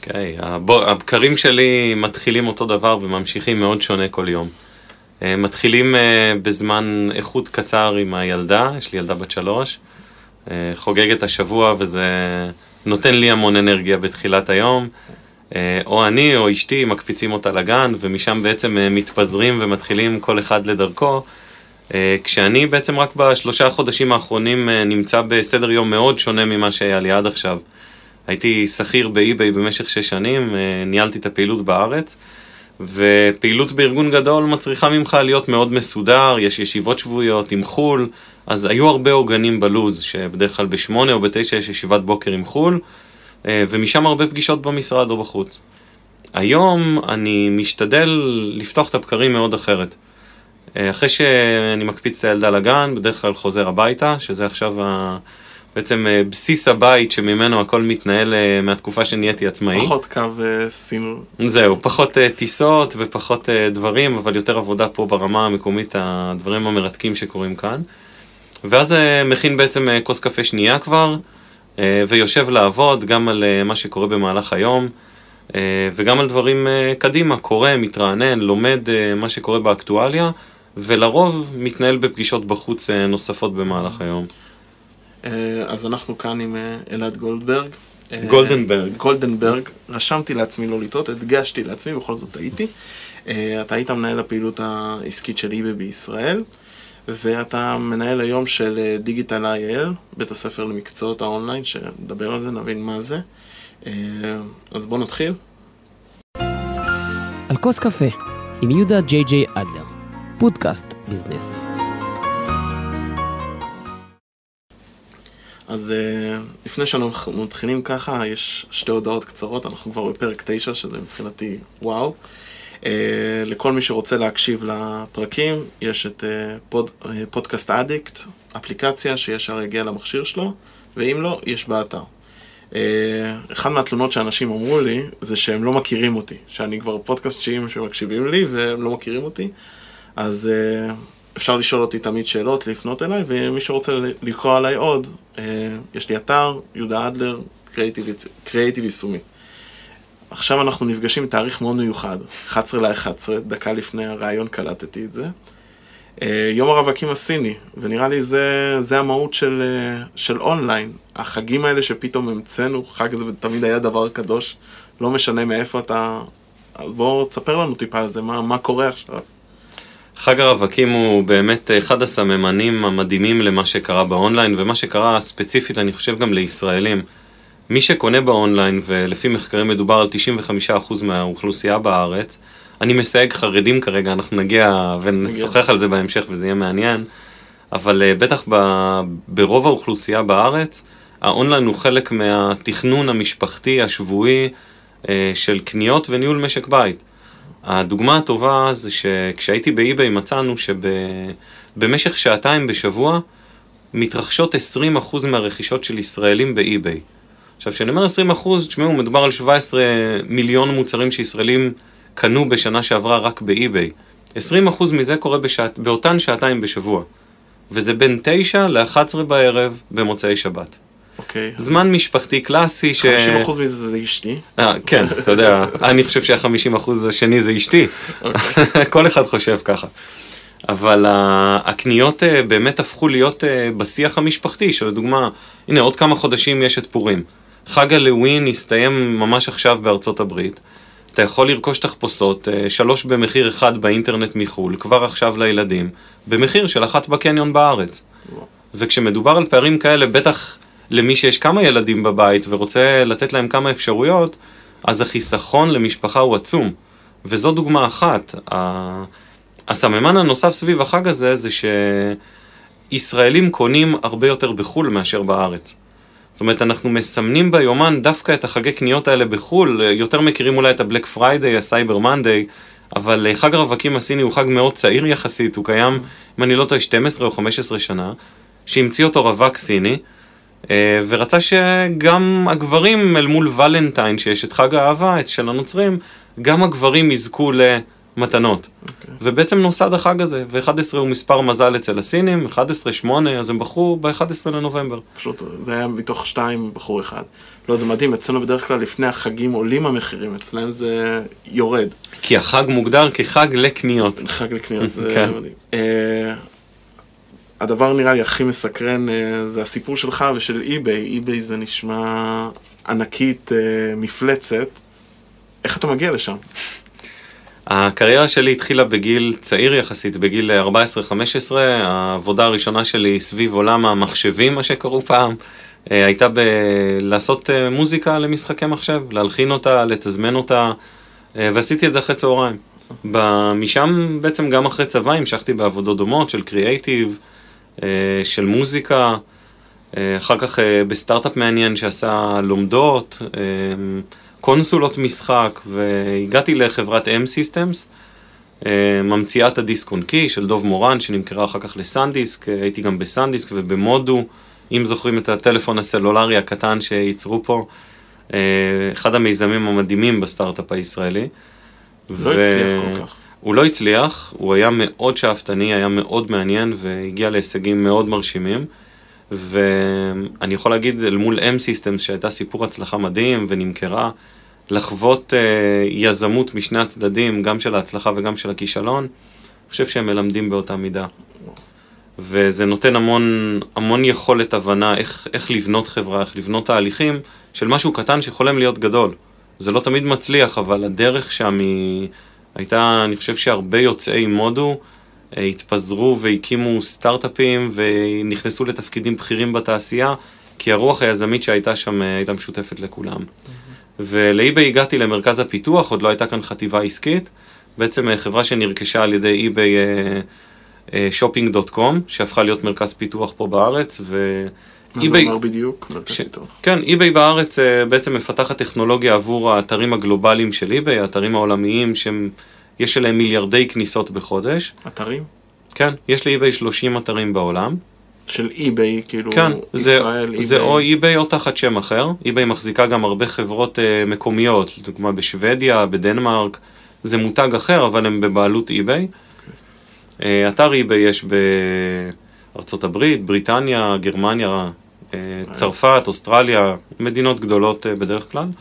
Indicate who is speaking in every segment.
Speaker 1: אוקיי, הבקרים שלי מתחילים אותו דבר וממשיכים מאוד שונה כל יום. מתחילים בזמן איכות קצר עם הילדה, יש לי ילדה בת 3, חוגגת השבוע וזה נותן לי המון אנרגיה בתחילת היום, או אני או אשתי מקפיצים אותה לגן ומשם בעצם מתפזרים ומתחילים כל אחד לדרכו, כשאני בעצם רק ב3 חודשים האחרונים נמצא בסדר יום מאוד שונה ממה שהיה לי עד עכשיו. הייתי שכיר באי-ביי במשך 6 שנים, ניהלתי את הפעילות בארץ, ופעילות בארגון גדול מצריכה ממך להיות מאוד מסודר, יש ישיבות שבועיות עם חול, אז היו הרבה עוגנים בלוז, שבדרך כלל ב8 או ב9 יש ישיבת בוקר עם חול, ומשם הרבה פגישות במשרד או בחוץ. היום אני משתדל לפתוח את הבקרים מאוד אחרת. אחרי שאני מקפיץ את הילדה לגן, בדרך כלל חוזר הביתה, שזה עכשיו בעצם בסיס הבית שממנו הכל מתנהל מהתקופה שנהייתי עצמאי.
Speaker 2: פחות קו סינון.
Speaker 1: זהו, פחות טיסות ופחות דברים, אבל יותר עבודה פה ברמה המקומית, הדברים המרתקים שקורים כאן. ואז מכין בעצם כוס קפה שנייה כבר, ויושב לעבוד גם על מה שקורה במהלך היום, וגם על דברים קדימה, קורא, מתרענן, לומד מה שקורה באקטואליה, ולרוב מתנהל בפגישות בחוץ נוספות במהלך היום.
Speaker 2: אז אנחנו כאן עם אלעד גולדברג.
Speaker 1: גולדנברג.
Speaker 2: רשמתי לעצמי לא לטעות, הדגשתי לעצמי, בכל זאת הייתי. אתה היית מנהל הפעילות העסקית של eBay בישראל, ואתה מנהל היום של דיגיטל IL, בית הספר למקצועות האונליין, שנדבר על זה, נבין מה זה. אז בוא נתחיל.
Speaker 3: על כוס קפה, עם יהודה ג'יי אדלר, פודקאסט ביזנס.
Speaker 2: אז לפני שאנחנו מתחילים ככה, יש 2 הודעות קצרות, אנחנו כבר בפרק 9, שזה מבחינתי וואו. לכל מי שרוצה להקשיב לפרקים, יש את פודקאסט אדיקט, אפליקציה שישר יגיע למכשיר שלו, ואם לא, יש באתר. אחד מהתלונות שאנשים אמרו לי, זה שהם לא מכירים אותי, שאני כבר פודקאסטים שמקשיבים לי והם לא מכירים אותי, אז אפשר לשאול אותי תמיד שאלות, לפנות אליי, ומי שרוצה לקרוא עליי עוד, יש לי אתר, יהודה אדלר, קריאיטיב יישומי. עכשיו אנחנו נפגשים בתאריך מאוד מיוחד, 11/11, דקה לפני הרעיון קלטתי את זה. יום הרווקים הסיני, ונראה לי זה המהות של אונליין. החגים האלה שפתאום המצאנו, חג הזה תמיד היה דבר קדוש, לא משנה מאיפה אתה. אז בואו תספר לנו טיפה על זה, מה קורה עכשיו.
Speaker 1: חג הרווקים הוא באמת אחד הסממנים המדהימים למה שקרה באונליין, ומה שקרה ספציפית אני חושב גם לישראלים. מי שקונה באונליין, ולפי מחקרים מדובר על 95% מהאוכלוסייה בארץ, אני מסייג חרדים כרגע, אנחנו נגיע ונשוחח על זה בהמשך וזה יהיה מעניין, אבל בטח ברוב האוכלוסייה בארץ, האונליין הוא חלק מהתכנון המשפחתי השבועי של קניות וניהול משק בית. הדוגמה הטובה זה שכשהייתי באי-ביי מצאנו שבמשך 2 בשבוע מתרחשות 20% מהרכישות של ישראלים באי-ביי. עכשיו, כשאני אומר 20%, תשמעו, מדובר על 17 מיליון מוצרים שישראלים קנו בשנה שעברה רק באי-ביי. 20% מזה קורה באותן 2 בשבוע. וזה בין 9 ל-11 בערב במוצאי שבת.
Speaker 2: אוקיי.
Speaker 1: זמן משפחתי קלאסי
Speaker 2: 50% מזה זה אשתי.
Speaker 1: כן, אתה יודע, אני חושב שה-50% השני זה אשתי. כל אחד חושב ככה. אבל הקניות באמת הפכו להיות בשיח המשפחתי, שלדוגמה, הנה עוד כמה חודשים יש את פורים. חג הלווין הסתיים ממש עכשיו בארצות הברית. אתה יכול לרכוש תחפושות, 3 במחיר 1 באינטרנט מחול, כבר עכשיו לילדים, במחיר של 1 בקניון בארץ. וכשמדובר על פערים כאלה, בטח למי שיש כמה ילדים בבית ורוצה לתת להם כמה אפשרויות, אז החיסכון למשפחה הוא עצום. וזו דוגמה אחת. הסממן הנוסף סביב החג הזה זה שישראלים קונים הרבה יותר בחול מאשר בארץ. זאת אומרת, אנחנו מסמנים ביומן דווקא את החגי קניות האלה בחול, יותר מכירים אולי את הבלק פריידיי, הסייבר מנדיי, אבל חג הרווקים הסיני הוא חג מאוד צעיר יחסית, הוא קיים, אם אני לא טועה, 12 או 15 שנה, שהמציא אותו רווק סיני, ורצה שגם הגברים אל מול ולנטיין, שיש את חג האהבה של הנוצרים, גם הגברים יזכו למתנות. ובעצם נוסד החג הזה, ו-11 הוא מספר מזל אצל הסינים, 11-8, אז הם בחרו ב-11 לנובמבר.
Speaker 2: פשוט, זה היה מתוך 2 בחור אחד. לא, זה מדהים, אצלנו בדרך כלל לפני החגים עולים המחירים, אצלם זה יורד.
Speaker 1: כי החג מוגדר כחג לקניות.
Speaker 2: חג לקניות, זה
Speaker 1: כן.
Speaker 2: מדהים. הדבר נראה לי הכי מסקרן, זה הסיפור שלך ושל eBay. eBay זה נשמע ענקית, מפלצת. איך אתה מגיע לשם?
Speaker 1: הקריירה שלי התחילה בגיל צעיר יחסית, בגיל 14-15, העבודה הראשונה שלי סביב עולם המחשבים, מה שקראו פעם, הייתה לעשות מוזיקה למשחקי מחשב, להלחין אותה, לתזמן אותה, ועשיתי את זה אחרי צהריים. משם בעצם גם אחרי צבא המשכתי בעבודות דומות של קריאייטיב, של מוזיקה, אחר כך בסטארט-אפ מעניין שעשה לומדות, קונסולות משחק, והגעתי לחברת M-Systems, ממציאת הדיסק און קי של דוב מורן, שנמכרה אחר כך לסנדיסק, הייתי גם בסנדיסק ובמודו, אם זוכרים את הטלפון הסלולרי הקטן שייצרו פה, אחד המיזמים המדהימים בסטארט-אפ הישראלי.
Speaker 2: לא הצליח כל כך.
Speaker 1: הוא לא הצליח, הוא היה מאוד שאפתני, היה מאוד מעניין, והגיע להישגים מאוד מרשימים. ואני יכול להגיד, אל מול M-Systems, שהייתה סיפור הצלחה מדהים ונמכרה, לחוות יזמות משני הצדדים, גם של ההצלחה וגם של הכישלון, אני חושב שהם מלמדים באותה מידה. וזה נותן המון יכולת הבנה איך לבנות חברה, איך לבנות תהליכים של משהו קטן שיכולים להיות גדול. זה לא תמיד מצליח, אבל הדרך שם היא הייתה, אני חושב שהרבה יוצאי מודו התפזרו והקימו סטארט-אפים ונכנסו לתפקידים בכירים בתעשייה, כי הרוח היזמית שהייתה שם הייתה משותפת לכולם. ולאיביי הגעתי למרכז הפיתוח, עוד לא הייתה כאן חטיבה עסקית, בעצם חברה שנרכשה על ידי איביי shopping.com, שהפכה להיות מרכז פיתוח פה בארץ,
Speaker 2: מה זה אומר בדיוק, מרכז פיתוח?
Speaker 1: כן, איביי בארץ בעצם מפתחת טכנולוגיה עבור האתרים הגלובליים של איביי, האתרים העולמיים שיש אליהם מיליארדי כניסות בחודש.
Speaker 2: אתרים?
Speaker 1: כן, יש לאיביי 30 אתרים בעולם.
Speaker 2: של איביי, כאילו
Speaker 1: כן,
Speaker 2: ישראל, איביי.
Speaker 1: זה או איביי או תחת שם אחר. איביי מחזיקה גם הרבה חברות מקומיות, לדוגמה בשוודיה, בדנמרק, זה מותג אחר, אבל הם בבעלות איביי. אתר איביי יש בארצות הברית, בריטניה, גרמניה, צרפת, אוסטרליה, מדינות גדולות בדרך כלל.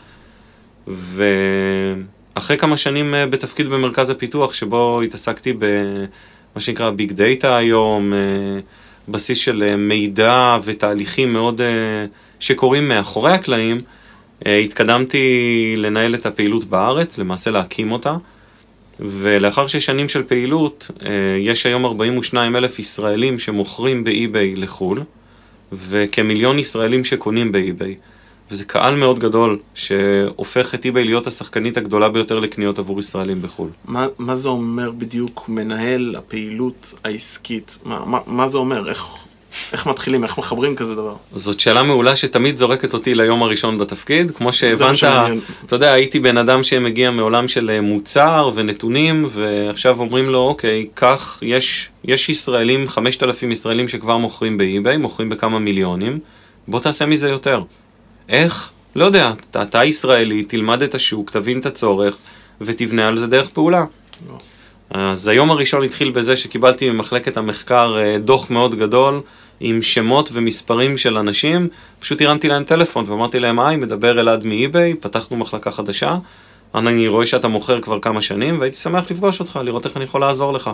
Speaker 1: ואחרי כמה שנים בתפקיד במרכז הפיתוח, שבו התעסקתי במה שנקרא ביג דאטה היום, בסיס של מידע ותהליכים מאוד שקורים מאחורי הקלעים, התקדמתי לנהל את הפעילות בארץ, למעשה להקים אותה, ולאחר 6 שנים של פעילות, יש היום 42,000 ישראלים שמוכרים באיביי לחול, וכמיליון ישראלים שקונים באיביי. וזה קהל מאוד גדול שהופך את איביי להיות השחקנית הגדולה ביותר לקניות עבור ישראלים בחול.
Speaker 2: מה זה אומר בדיוק מנהל הפעילות העסקית? מה זה אומר? איך מתחילים? איך מחברים כזה דבר?
Speaker 1: זאת שאלה מעולה שתמיד זורקת אותי ליום הראשון בתפקיד. כמו שהבנת, אתה יודע, הייתי בן אדם שמגיע מעולם של מוצר ונתונים, ועכשיו אומרים לו, אוקיי, כך, יש ישראלים, 5,000 ישראלים שכבר מוכרים באיביי, מוכרים בכמה מיליונים, בוא תעשה מזה יותר. איך? לא יודע, אתה ישראלי, תלמד את השוק, תבין את הצורך, ותבנה על זה דרך פעולה. אז היום הראשון התחיל בזה שקיבלתי ממחלקת המחקר דוח מאוד גדול, עם שמות ומספרים של אנשים, פשוט הרמתי להם טלפון ואמרתי להם, היי, מדבר אלעד מאיביי, פתחנו מחלקה חדשה, אני רואה שאתה מוכר כבר כמה שנים, והייתי שמח לפגוש אותך, לראות איך אני יכול לעזור לך.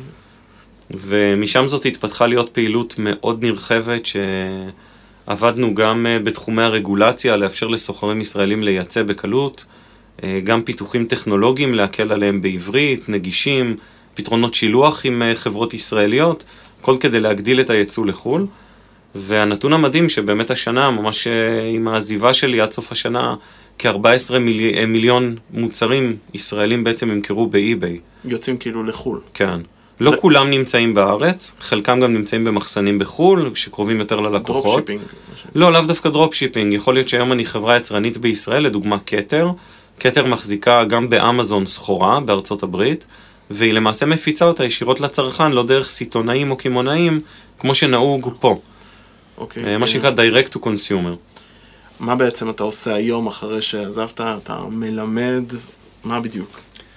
Speaker 1: ומשם זאת התפתחה להיות פעילות מאוד נרחבת, שעבדנו גם בתחומי הרגולציה, לאפשר לסוחרים ישראלים לייצא בקלות, גם פיתוחים טכנולוגיים להקל עליהם בעברית, נגישים, פתרונות שילוח עם חברות ישראליות, כל כדי להגדיל את הייצוא לחול. והנתון המדהים שבאמת השנה, ממש עם העזיבה שלי עד סוף השנה, כ-14 מיליון מוצרים ישראלים בעצם ימכרו באיביי.
Speaker 2: יוצאים כאילו לחול.
Speaker 1: כן. לא כולם נמצאים בארץ, חלקם גם נמצאים במחסנים בחול, שקרובים יותר ללקוחות.
Speaker 2: דרופשיפינג.
Speaker 1: לא, לאו דווקא דרופשיפינג. יכול להיות שהיום אני חברה יצרנית בישראל, לדוגמה קטר. קטר מחזיקה גם באמזון סחורה בארצות הברית, והיא למעשה מפיצה אותה ישירות לצרכן, לא דרך סיטונאים או קימונאים, כמו שנהוג פה. מה שנקרא direct to consumer.
Speaker 2: מה בעצם אתה עושה היום אחרי שעזבת? אתה מלמד? מה בדיוק?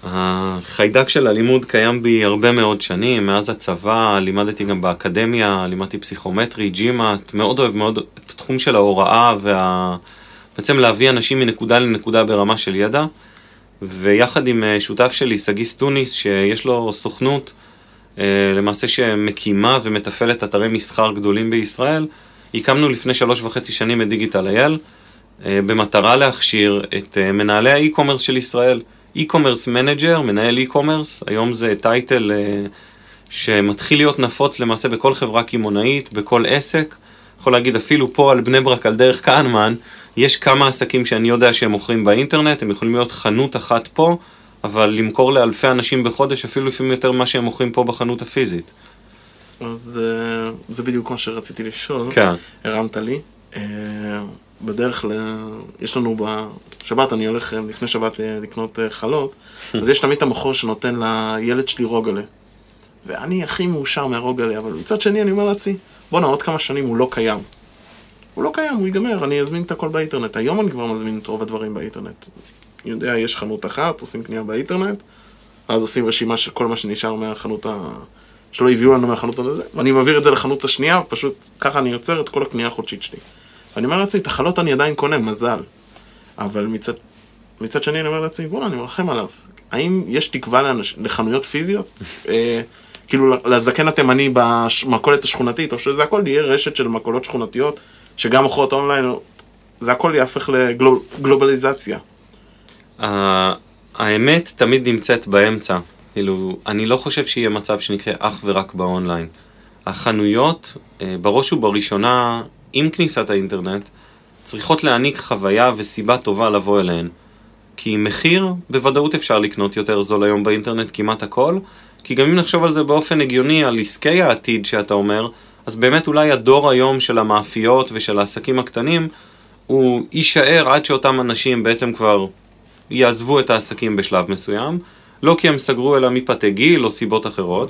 Speaker 1: החיידק של הלימוד קיים בי הרבה מאוד שנים, מאז הצבא, לימדתי גם באקדמיה, לימדתי פסיכומטרי, ג'ימאט, מאוד אוהב מאוד את התחום של ההוראה בעצם להביא אנשים מנקודה לנקודה ברמה של ידע, ויחד עם שותף שלי, סגיס טוניס, שיש לו סוכנות, למעשה שמקימה ומתפעלת אתרי מסחר גדולים בישראל, הקמנו לפני 3.5 שנים את דיגיטל.איי.אל, במטרה להכשיר את מנהלי האי-קומרס של ישראל. אי-קומרס מנג'ר, מנהל אי-קומרס, היום זה טייטל שמתחיל להיות נפוץ למעשה בכל חברה קימונאית, בכל עסק. יכול להגיד אפילו פה על בני ברק, על דרך כהנמן, יש כמה עסקים שאני יודע שהם מוכרים באינטרנט, הם יכולים להיות חנות אחת פה, אבל למכור לאלפי אנשים בחודש, אפילו לפעמים יותר ממה שהם מוכרים פה בחנות הפיזית.
Speaker 2: אז זה בדיוק מה שרציתי לשאול.
Speaker 1: כן.
Speaker 2: הרמת לי. בדרך יש לנו בשבת, אני הולך לפני שבת לקנות חלות, אז יש תמיד את המוכר שנותן לילד שלי רוגלה. ואני הכי מאושר מהרוגלה, אבל מצד שני אני אומר לעצמי, בוא'נה, עוד כמה שנים הוא לא קיים. הוא לא קיים, הוא ייגמר, אני אזמין את הכל באינטרנט. היום אני כבר מזמין את רוב הדברים באינטרנט. אני יודע, יש חנות אחת, עושים קנייה באינטרנט, אז עושים רשימה של כל מה שנשאר מהחנות שלא הביאו לנו מהחנות הזה, ואני מעביר את זה לחנות השנייה, פשוט ככה אני יוצר את כל הקנייה החודשית שלי. ואני אומר לעצמי, את החלות אני עדיין קונה, מזל. אבל מצד שני אני אומר לעצמי, בואו, אני מרחם עליו. האם יש תקווה לחנויות פיזיות? כאילו, לזקן התימני במכולת השכונתית, או שזה הכל יהיה רשת של מכולות שכונתיות, שגם מוכרות אונליין, זה הכל יהפך לגלובליזציה.
Speaker 1: האמת תמיד נמצאת באמצע. כאילו, אני לא חושב שיהיה מצב שנקרא אך ורק באונליין. החנויות, בראש ובראשונה, עם כניסת האינטרנט, צריכות להעניק חוויה וסיבה טובה לבוא אליהן. כי מחיר, בוודאות אפשר לקנות יותר זול היום באינטרנט כמעט הכל, כי גם אם נחשוב על זה באופן הגיוני, על עסקי העתיד שאתה אומר, אז באמת אולי הדור היום של המאפיות ושל העסקים הקטנים, הוא יישאר עד שאותם אנשים בעצם כבר יעזבו את העסקים בשלב מסוים, לא כי הם סגרו אלא מפתי גיל או סיבות אחרות,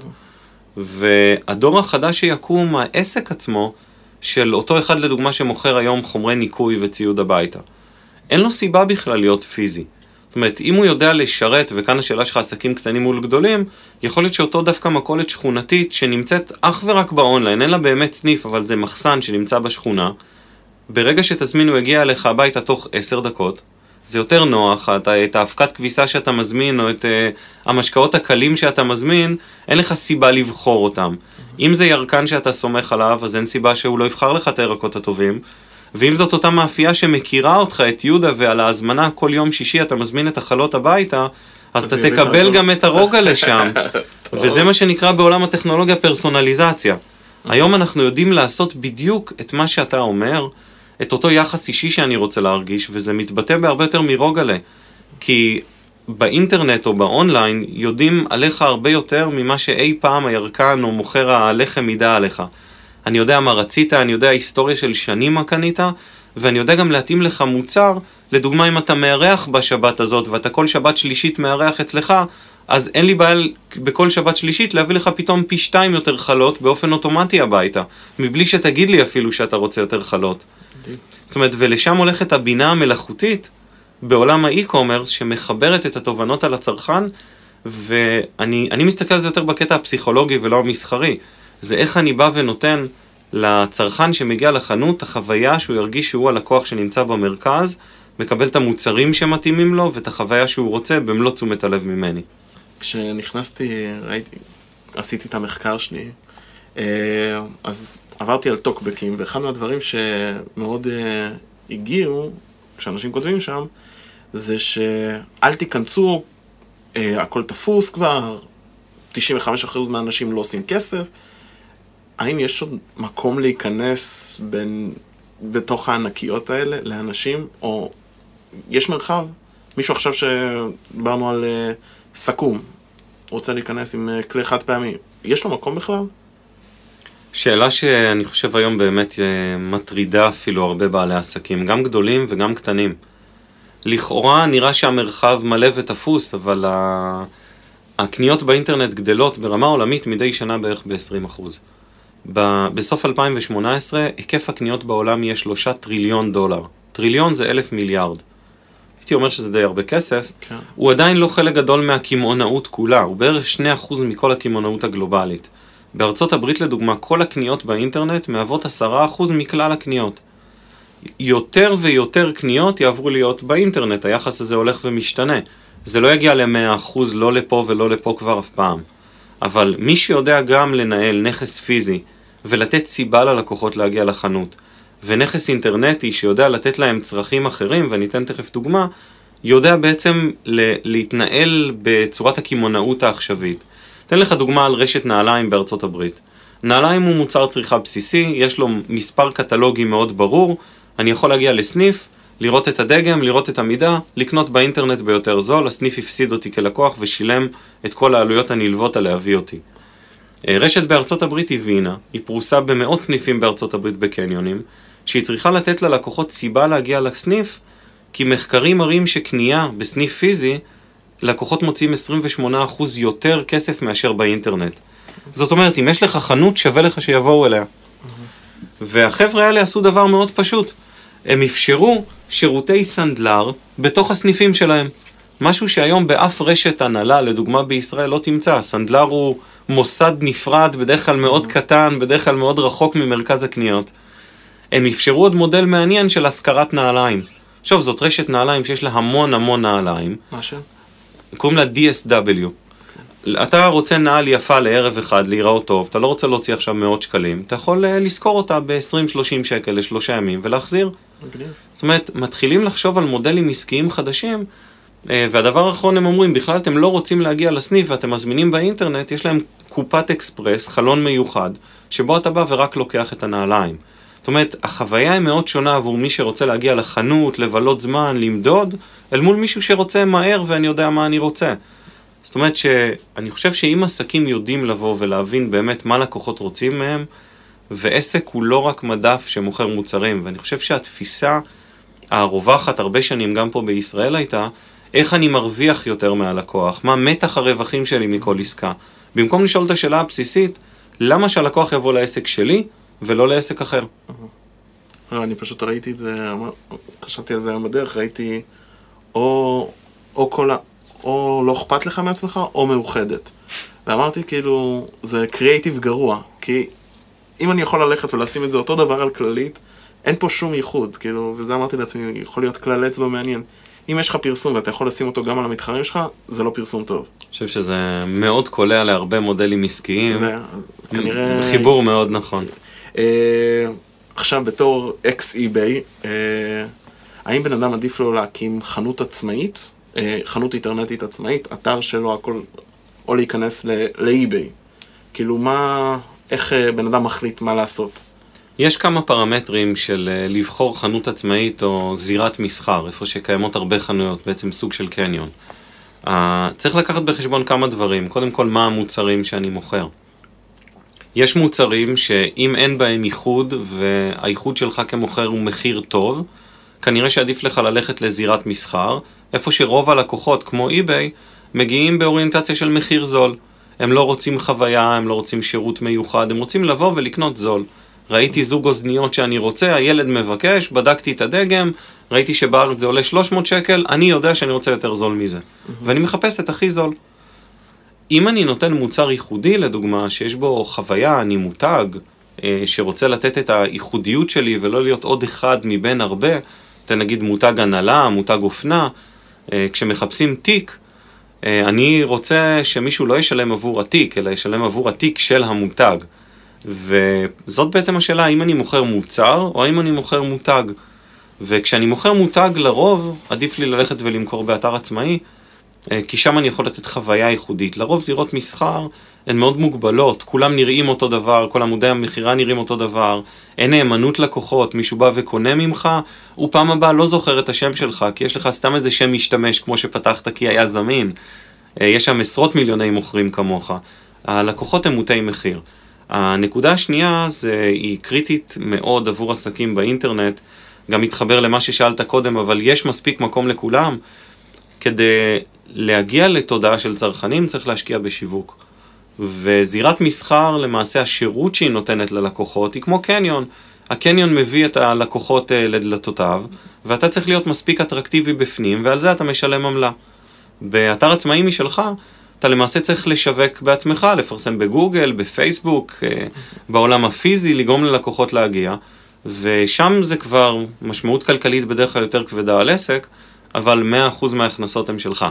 Speaker 1: והדור החדש שיקום, העסק עצמו, של אותו אחד לדוגמה שמוכר היום חומרי ניקוי וציוד הביתה. אין לו סיבה בכלל להיות פיזי. זאת אומרת, אם הוא יודע לשרת, וכאן השאלה שלך עסקים קטנים מול גדולים, יכול להיות שאותו דווקא מכולת שכונתית שנמצאת אך ורק באונליין, אין לה באמת סניף, אבל זה מחסן שנמצא בשכונה, ברגע שתזמין הוא יגיע אליך הביתה תוך 10 דקות, זה יותר נוח, את האבקת כביסה שאתה מזמין, או את המשקאות הקלים שאתה מזמין, אין לך סיבה לבחור אותם. אם זה ירקן שאתה סומך עליו, אז אין סיבה שהוא לא יבחר לך את הירקות הטובים, ואם זאת אותה מאפייה שמכירה אותך, את יהודה, ועל ההזמנה כל יום שישי אתה מזמין את החלות הביתה, אז אתה תקבל גם את הרוגע לשם. וזה מה שנקרא בעולם הטכנולוגיה פרסונליזציה. היום אנחנו יודעים לעשות בדיוק את מה שאתה אומר, את אותו יחס אישי שאני רוצה להרגיש, וזה מתבטא בהרבה יותר מרוגלה. כי באינטרנט או באונליין יודעים עליך הרבה יותר ממה שאי פעם הירקן או מוכר הלחם ידע עליך. אני יודע מה רצית, אני יודע היסטוריה של שנים מה קנית, ואני יודע גם להתאים לך מוצר, לדוגמה אם אתה מארח בשבת הזאת, ואתה כל שבת שלישית מארח אצלך, אז אין לי בעיה בכל שבת שלישית להביא לך פתאום פי 2 יותר חלות באופן אוטומטי הביתה, מבלי שתגיד לי אפילו שאתה רוצה יותר חלות. זאת אומרת, ולשם הולכת הבינה המלאכותית בעולם האי-קומרס שמחברת את התובנות על הצרכן, ואני מסתכל על זה יותר בקטע הפסיכולוגי ולא המסחרי. זה איך אני בא ונותן לצרכן שמגיע לחנות, החוויה שהוא ירגיש שהוא הלקוח שנמצא במרכז, מקבל את המוצרים שמתאימים לו ואת החוויה שהוא רוצה במלוא תשומת הלב ממני.
Speaker 2: כשנכנסתי, עשיתי את המחקר שלי, אז עברתי על טוקבקים, ואחד מהדברים שמאוד הגיעו, כשאנשים כותבים שם, זה שאל תיכנסו, הכל תפוס כבר, 95% מהאנשים לא עושים כסף. האם יש עוד מקום להיכנס בתוך הענקיות האלה לאנשים, או יש מרחב? מישהו עכשיו שדיברנו על סכו"ם, רוצה להיכנס עם כלי חד פעמי, יש לו מקום בכלל?
Speaker 1: שאלה שאני חושב היום באמת מטרידה אפילו הרבה בעלי עסקים, גם גדולים וגם קטנים. לכאורה נראה שהמרחב מלא ותפוס, אבל הקניות באינטרנט גדלות ברמה עולמית מדי שנה בערך ב-20%. בסוף 2018, היקף הקניות בעולם יהיה $3 טריליון. טריליון זה 1,000 מיליארד. הייתי אומר שזה די הרבה כסף,
Speaker 2: כן.
Speaker 1: הוא עדיין לא חלק גדול מהקמעונאות כולה, הוא בערך 2% מכל הקמעונאות הגלובלית. בארצות הברית לדוגמה, כל הקניות באינטרנט מהוות 10% מכלל הקניות. יותר ויותר קניות יעברו להיות באינטרנט, היחס הזה הולך ומשתנה. זה לא יגיע ל100%, לא לפה ולא לפה כבר אף פעם. אבל מי שיודע גם לנהל נכס פיזי ולתת סיבה ללקוחות להגיע לחנות, ונכס אינטרנטי שיודע לתת להם צרכים אחרים, ואני אתן תכף דוגמה, יודע בעצם להתנהל בצורת הקמעונאות העכשווית. אתן לך דוגמה על רשת נעליים בארצות הברית. נעליים הוא מוצר צריכה בסיסי, יש לו מספר קטלוגי מאוד ברור, אני יכול להגיע לסניף, לראות את הדגם, לראות את המידה, לקנות באינטרנט ביותר זול, הסניף הפסיד אותי כלקוח ושילם את כל העלויות הנלוות על להביא אותי. רשת בארצות הברית היא וינה, היא פרוסה במאות סניפים בארצות הברית בקניונים, שהיא צריכה לתת ללקוחות סיבה להגיע לסניף, כי מחקרים מראים שקנייה בסניף פיזי, לקוחות מוצאים 28% יותר כסף מאשר באינטרנט. זאת אומרת, אם יש לך חנות, שווה לך שיבואו אליה. והחבר'ה האלה עשו דבר מאוד פשוט. הם אפשרו שירותי סנדלר בתוך הסניפים שלהם. משהו שהיום באף רשת הנהלה, לדוגמה בישראל, לא תמצא. סנדלר הוא מוסד נפרד, בדרך כלל מאוד קטן, בדרך כלל מאוד רחוק ממרכז הקניות. הם אפשרו עוד מודל מעניין של השכרת נעליים. עכשיו, זאת רשת נעליים שיש לה המון נעליים.
Speaker 2: מה שם?
Speaker 1: קוראים לה DSW. אתה רוצה נעל יפה לערב אחד, להיראות טוב, אתה לא רוצה להוציא עכשיו מאות שקלים, אתה יכול לזכור אותה ב-20-30 שקל ל3 ימים ולהחזיר. זאת אומרת, מתחילים לחשוב על מודלים עסקיים חדשים, והדבר האחרון הם אומרים, בכלל אתם לא רוצים להגיע לסניף ואתם מזמינים באינטרנט, יש להם קופת אקספרס, חלון מיוחד, שבו אתה בא ורק לוקח את הנעליים. זאת אומרת, החוויה היא מאוד שונה עבור מי שרוצה להגיע לחנות, לבלות זמן, למדוד, אל מול מישהו שרוצה מהר ואני יודע מה אני רוצה. זאת אומרת שאני חושב שאם עסקים יודעים לבוא ולהבין באמת מה לקוחות רוצים מהם, ועסק הוא לא רק מדף שמוכר מוצרים, ואני חושב שהתפיסה הרווחת הרבה שנים גם פה בישראל הייתה, איך אני מרוויח יותר מהלקוח, מה מתח הרווחים שלי מכל עסקה. במקום לשאול את השאלה הבסיסית, למה שהלקוח יבוא לעסק שלי ולא לעסק אחר?
Speaker 2: אני פשוט ראיתי את זה, חשבתי על זה היום בדרך, ראיתי או לא אכפת לך מעצמך, או מאוחדת. ואמרתי כאילו, זה קריאייטיב גרוע, כי אם אני יכול ללכת ולשים את זה אותו דבר על כללית, אין פה שום ייחוד, כאילו, וזה אמרתי לעצמי, יכול להיות כלל אצבע מעניין. אם יש לך פרסום ואתה יכול לשים אותו גם על המתחרים שלך, זה לא פרסום טוב.
Speaker 1: אני חושב שזה מאוד קולע להרבה מודלים עסקיים.
Speaker 2: זה כנראה...
Speaker 1: חיבור מאוד נכון.
Speaker 2: עכשיו, בתור ex-eBay, האם בן אדם עדיף לו להקים חנות עצמאית, חנות אינטרנטית עצמאית, אתר שלו הכל, או להיכנס ל-eBay? כאילו איך בן אדם מחליט מה לעשות?
Speaker 1: יש כמה פרמטרים של לבחור חנות עצמאית או זירת מסחר, איפה שקיימות הרבה חנויות, בעצם סוג של קניון. צריך לקחת בחשבון כמה דברים. קודם כל, מה המוצרים שאני מוכר? יש מוצרים שאם אין בהם ייחוד, והייחוד שלך כמוכר הוא מחיר טוב, כנראה שעדיף לך ללכת לזירת מסחר, איפה שרוב הלקוחות, כמו eBay, מגיעים באוריינטציה של מחיר זול. הם לא רוצים חוויה, הם לא רוצים שירות מיוחד, הם רוצים לבוא ולקנות זול. ראיתי זוג אוזניות שאני רוצה, הילד מבקש, בדקתי את הדגם, ראיתי שבארץ זה עולה 300 שקל, אני יודע שאני רוצה יותר זול מזה. ואני מחפש את הכי זול. אם אני נותן מוצר ייחודי, לדוגמה, שיש בו חוויה, אני מותג, שרוצה לתת את הייחודיות שלי ולא להיות עוד אחד מבין הרבה, אתה נגיד מותג הנהלה, מותג אופנה, כשמחפשים תיק, אני רוצה שמישהו לא ישלם עבור התיק, אלא ישלם עבור התיק של המותג. וזאת בעצם השאלה, האם אני מוכר מוצר או האם אני מוכר מותג. וכשאני מוכר מותג לרוב, עדיף לי ללכת ולמכור באתר עצמאי, כי שם אני יכול לתת חוויה ייחודית. לרוב זירות מסחר הן מאוד מוגבלות, כולם נראים אותו דבר, כל עמודי המחירה נראים אותו דבר, אין נאמנות לקוחות, מישהו בא וקונה ממך, הוא פעם הבאה לא זוכר את השם שלך, כי יש לך סתם איזה שם משתמש כמו שפתחת כי היה זמין. יש שם עשרות מיליוני מוכרים כמוך. הלקוחות הם מוטי מחיר. הנקודה השנייה היא קריטית מאוד עבור עסקים באינטרנט, גם מתחבר למה ששאלת קודם, אבל יש מספיק מקום לכולם. כדי להגיע לתודעה של צרכנים צריך להשקיע בשיווק. וזירת מסחר, למעשה השירות שהיא נותנת ללקוחות, היא כמו קניון. הקניון מביא את הלקוחות לדלתותיו, ואתה צריך להיות מספיק אטרקטיבי בפנים, ועל זה אתה משלם עמלה. באתר עצמאי משלך, אתה למעשה צריך לשווק בעצמך, לפרסם בגוגל, בפייסבוק, בעולם הפיזי, לגרום ללקוחות להגיע, ושם זה כבר משמעות כלכלית בדרך כלל יותר כבדה על עסק, אבל 100% מההכנסות הם שלך.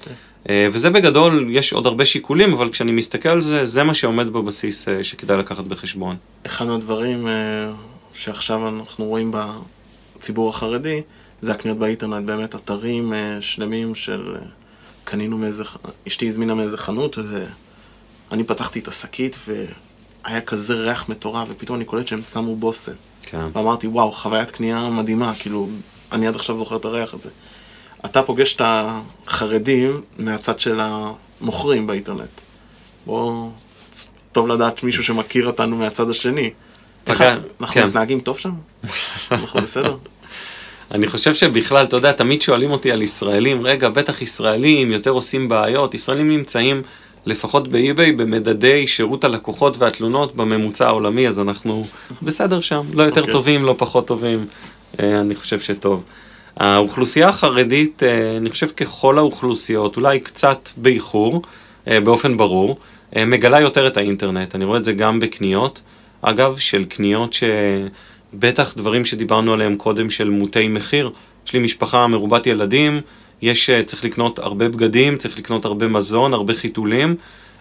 Speaker 1: וזה בגדול, יש עוד הרבה שיקולים, אבל כשאני מסתכל על זה, זה מה שעומד בבסיס שכדאי לקחת בחשבון.
Speaker 2: אחד מהדברים שעכשיו אנחנו רואים בציבור החרדי, זה הקניות באינטרנט, באמת אתרים שלמים של קנינו אשתי הזמינה מאיזה חנות, ואני פתחתי את השקית, והיה כזה ריח מטורף, ופתאום אני קולט שהם שמו בושם.
Speaker 1: כן.
Speaker 2: ואמרתי, וואו, חוויית קנייה מדהימה, כאילו, אני עד עכשיו זוכר את הריח הזה. אתה פוגש את החרדים מהצד של המוכרים באינטרנט. בוא, טוב לדעת מישהו שמכיר אותנו מהצד השני. אנחנו מתנהגים טוב שם? אנחנו בסדר?
Speaker 1: אני חושב שבכלל, אתה יודע, תמיד שואלים אותי על ישראלים, רגע, בטח ישראלים יותר עושים בעיות, ישראלים נמצאים לפחות באי-ביי במדדי שירות הלקוחות והתלונות בממוצע העולמי, אז אנחנו בסדר שם, לא יותר טובים, לא פחות טובים, אני חושב שטוב. האוכלוסייה החרדית, אני חושב ככל האוכלוסיות, אולי קצת באיחור, באופן ברור, מגלה יותר את האינטרנט, אני רואה את זה גם בקניות, אגב, של קניות בטח דברים שדיברנו עליהם קודם של מוטי מחיר. יש לי משפחה מרובת ילדים, צריך לקנות הרבה בגדים, צריך לקנות הרבה מזון, הרבה חיתולים.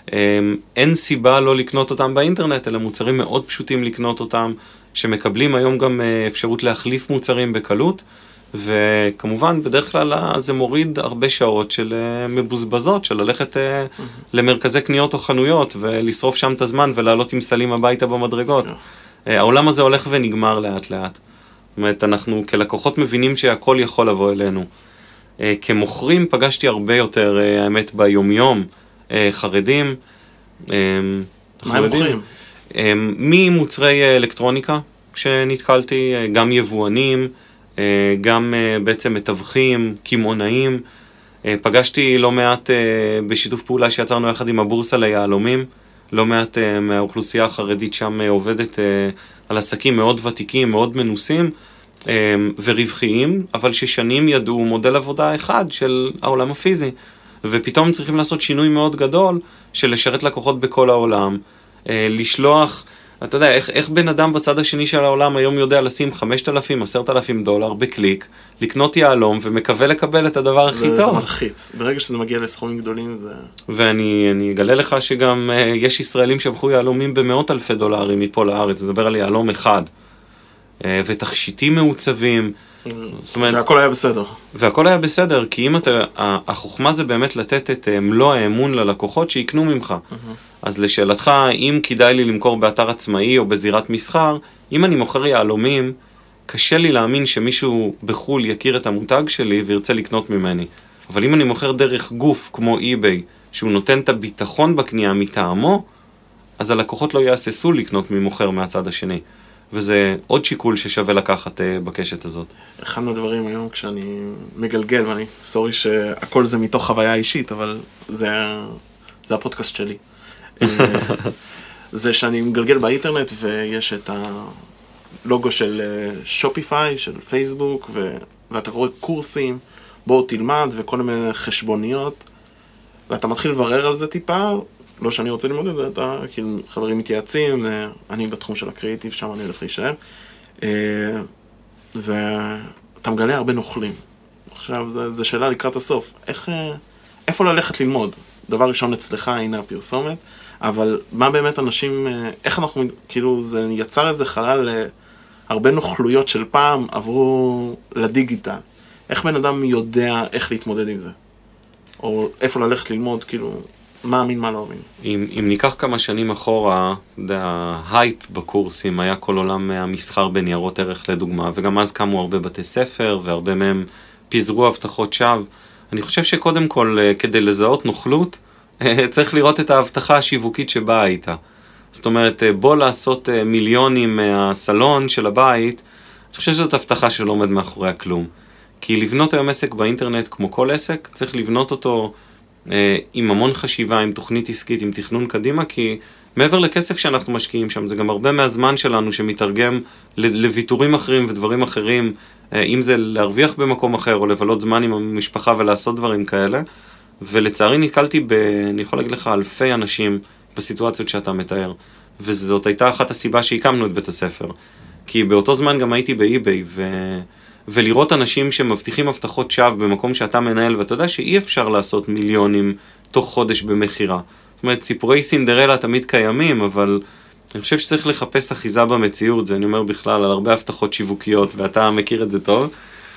Speaker 1: אין סיבה לא לקנות אותם באינטרנט, אלא מוצרים מאוד פשוטים לקנות אותם, שמקבלים היום גם אפשרות להחליף מוצרים בקלות, וכמובן בדרך כלל זה מוריד הרבה שעות של מבוזבזות, של ללכת למרכזי קניות או חנויות, ולשרוף שם את הזמן ולעלות עם סלים הביתה במדרגות. העולם הזה הולך ונגמר לאט לאט. זאת אומרת, אנחנו כלקוחות מבינים שהכל יכול לבוא אלינו. כמוכרים פגשתי הרבה יותר, האמת, ביומיום, חרדים.
Speaker 2: מה הם מוכרים?
Speaker 1: ממוצרי אלקטרוניקה, כשנתקלתי, גם יבואנים, גם בעצם מתווכים, קמעונאים. פגשתי לא מעט בשיתוף פעולה שיצרנו יחד עם הבורסה ליהלומים, לא מעט מהאוכלוסייה החרדית שם עובדת על עסקים מאוד ותיקים, מאוד מנוסים ורווחיים, אבל ששנים ידעו מודל עבודה אחד של העולם הפיזי, ופתאום צריכים לעשות שינוי מאוד גדול של לשרת לקוחות בכל העולם, לשלוח, אתה יודע, איך בן אדם בצד השני של העולם היום יודע לשים $5,000-10,000 בקליק, לקנות יהלום ומקווה לקבל את הדבר הכי טוב.
Speaker 2: זה מלחיץ. ברגע שזה מגיע לסכומים גדולים זה...
Speaker 1: ואני אגלה לך שגם יש ישראלים שבחו יהלומים $100,000 מפה לארץ, מדבר על יהלום אחד. ותכשיטים מעוצבים.
Speaker 2: והכל היה בסדר.
Speaker 1: והכל היה בסדר, כי אם החוכמה זה באמת לתת את מלוא האמון ללקוחות שיקנו ממך. אז לשאלתך, אם כדאי לי למכור באתר עצמאי או בזירת מסחר, אם אני מוכר יהלומים, קשה לי להאמין שמישהו בחול יכיר את המותג שלי וירצה לקנות ממני. אבל אם אני מוכר דרך גוף כמו eBay, שהוא נותן את הביטחון בקנייה מטעמו, אז הלקוחות לא יאססו לקנות ממוכר מהצד השני. וזה עוד שיקול ששווה לקחת בקשת הזאת.
Speaker 2: אחד מהדברים היום כשאני מגלגל, ואני סורי שהכל זה מתוך חוויה אישית, אבל זה הפודקאסט שלי. זה שאני מגלגל באינטרנט ויש את הלוגו של שופיפיי, של פייסבוק, ואתה קורא קורסים, בואו תלמד וכל מיני חשבוניות, ואתה מתחיל לברר על זה טיפה, לא שאני רוצה ללמוד את זה, אתה כאילו חברים מתייעצים, אני בתחום של הקריאיטיב, שם אני הולך להישאר, ואתה מגלה הרבה נוכלים. עכשיו, זו שאלה לקראת הסוף. איפה ללכת ללמוד? דבר ראשון אצלך, הנה הפרסומת, אבל מה באמת אנשים, איך אנחנו, כאילו, זה יצר איזה חלל, הרבה נוכלויות של פעם עברו לדיגיטל. איך בן אדם יודע איך להתמודד עם זה? או איפה ללכת ללמוד, כאילו, מה אמין, מה לא אמין?
Speaker 1: אם ניקח כמה שנים אחורה, ההייפ בקורסים היה כל עולם המסחר בניירות ערך לדוגמה, וגם אז קמו הרבה בתי ספר, והרבה מהם פיזרו הבטחות שווא. אני חושב שקודם כל, כדי לזהות נוכלות, צריך לראות את ההבטחה השיווקית שבאה איתה. זאת אומרת, בוא לעשות מיליונים מהסלון של הבית, אני חושב שזאת הבטחה שלא עומד מאחורי הכלום. כי לבנות היום עסק באינטרנט, כמו כל עסק, צריך לבנות אותו עם המון חשיבה, עם תוכנית עסקית, עם תכנון קדימה, כי מעבר לכסף שאנחנו משקיעים שם, זה גם הרבה מהזמן שלנו שמתרגם לוויתורים אחרים ודברים אחרים אם זה להרוויח במקום אחר, או לבלות זמן עם המשפחה ולעשות דברים כאלה, ולצערי נתקלתי אני יכול להגיד לך, אלפי אנשים בסיטואציות שאתה מתאר, וזאת הייתה אחת הסיבה שהקמנו את בית הספר. כי באותו זמן גם הייתי באי-ביי, ולראות אנשים שמבטיחים הבטחות שווא במקום שאתה מנהל, ואתה יודע שאי אפשר לעשות מיליונים תוך חודש במחירה. זאת אומרת, סיפורי סינדרלה תמיד קיימים, אבל אני חושב שצריך לחפש אחיזה במציאות, זה אני אומר בכלל על הרבה הבטחות שיווקיות, ואתה מכיר את זה טוב.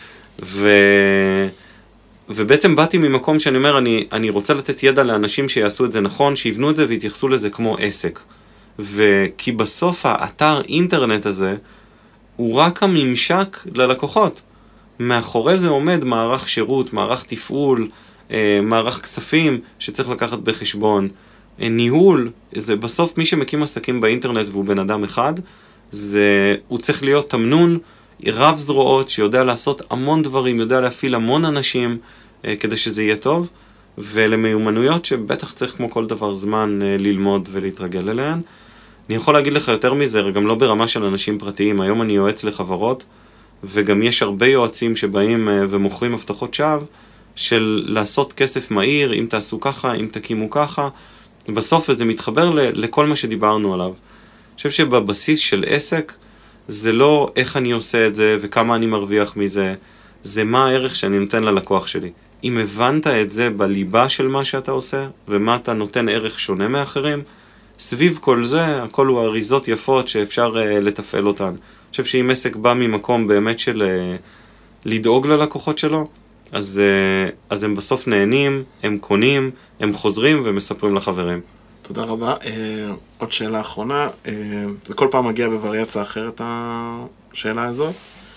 Speaker 1: ובעצם באתי ממקום שאני אומר, אני רוצה לתת ידע לאנשים שיעשו את זה נכון, שיבנו את זה ויתייחסו לזה כמו עסק. וכי בסוף האתר אינטרנט הזה, הוא רק הממשק ללקוחות. מאחורי זה עומד מערך שירות, מערך תפעול, מערך כספים שצריך לקחת בחשבון, ניהול. זה בסוף מי שמקים עסקים באינטרנט והוא בן אדם אחד, הוא צריך להיות תמנון רב זרועות שיודע לעשות המון דברים, יודע להפעיל המון אנשים כדי שזה יהיה טוב, ולמיומנויות שבטח צריך כמו כל דבר זמן ללמוד ולהתרגל אליהן. אני יכול להגיד לך יותר מזה, גם לא ברמה של אנשים פרטיים, היום אני יועץ לחברות, וגם יש הרבה יועצים שבאים ומוכרים הבטחות שווא, של לעשות כסף מהיר, אם תעשו ככה, אם תקימו ככה, בסוף זה מתחבר לכל מה שדיברנו עליו. אני חושב שבבסיס של עסק, זה לא איך אני עושה את זה וכמה אני מרוויח מזה, זה מה הערך שאני נותן ללקוח שלי. אם הבנת את זה בליבה של מה שאתה עושה, ומה אתה נותן ערך שונה מאחרים, סביב כל זה, הכל הוא אריזות יפות שאפשר לתפעל אותן. אני חושב שאם עסק בא ממקום באמת של לדאוג ללקוחות שלו, אז הם בסוף נהנים, הם קונים, הם חוזרים ומספרים לחברים.
Speaker 2: תודה רבה. עוד שאלה אחרונה, זה כל פעם מגיע בווריאציה אחרת השאלה הזאת.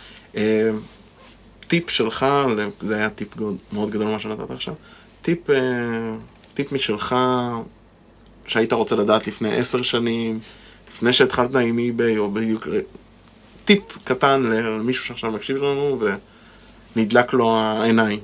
Speaker 2: טיפ שלך, זה היה טיפ מאוד גדול מה שנתת עכשיו, טיפ משלך שהיית רוצה לדעת לפני 10 שנים, לפני שהתחלת עם eBay, או בדיוק טיפ קטן למישהו שעכשיו מקשיב לנו ונדלק לו העיניים.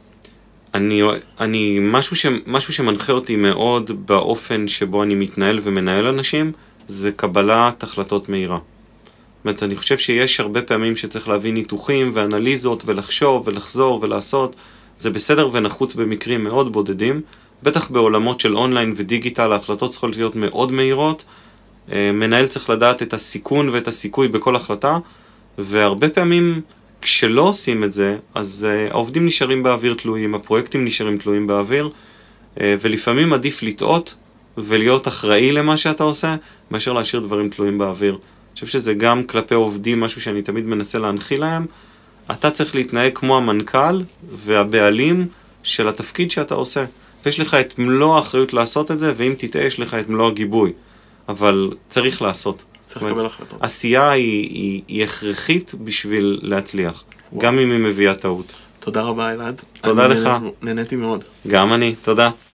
Speaker 1: משהו שמנחה אותי מאוד באופן שבו אני מתנהל ומנהל אנשים, זה קבלת החלטות מהירה. זאת אומרת, אני חושב שיש הרבה פעמים שצריך להביא ניתוחים ואנליזות ולחשוב ולחזור ולעשות. זה בסדר ונחוץ במקרים מאוד בודדים. בטח בעולמות של אונליין ודיגיטל, ההחלטות צריכות להיות מאוד מהירות. מנהל צריך לדעת את הסיכון ואת הסיכוי בכל החלטה, והרבה פעמים כשלא עושים את זה, אז העובדים נשארים באוויר תלויים, הפרויקטים נשארים תלויים באוויר, ולפעמים עדיף לטעות ולהיות אחראי למה שאתה עושה, מאשר להשאיר דברים תלויים באוויר. אני חושב שזה גם כלפי עובדים, משהו שאני תמיד מנסה להנחיל להם. אתה צריך להתנהג כמו המנכ"ל והבעלים של התפקיד שאתה עושה. ויש לך את מלוא האחריות לעשות את זה, ואם תטעה יש לך את מלוא הגיבוי. אבל צריך לעשות.
Speaker 2: צריך לקבל החלטות.
Speaker 1: עשייה היא הכרחית בשביל להצליח, גם אם היא מביאה טעות.
Speaker 2: תודה רבה אלעד.
Speaker 1: תודה לך.
Speaker 2: נהניתי מאוד.
Speaker 1: גם אני, תודה.